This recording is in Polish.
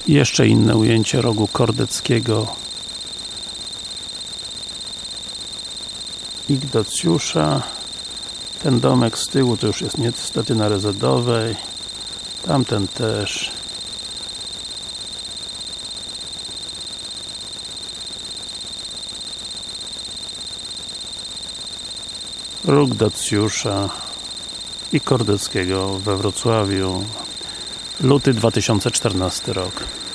I jeszcze inne ujęcie rogu Kordeckiego Ignacjusza. Ten domek z tyłu to już jest niestety na Rezedowej, tamten też. Róg Dacjusza i Kordeckiego we Wrocławiu, luty 2014 rok.